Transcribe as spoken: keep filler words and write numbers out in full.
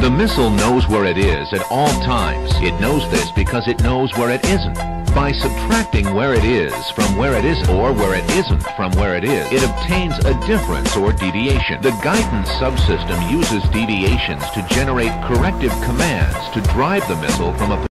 The missile knows where it is at all times. It knows this because it knows where it isn't. By subtracting where it is from where it isn't, or where it isn't from where it is, it obtains a difference or deviation. The guidance subsystem uses deviations to generate corrective commands to drive the missile from a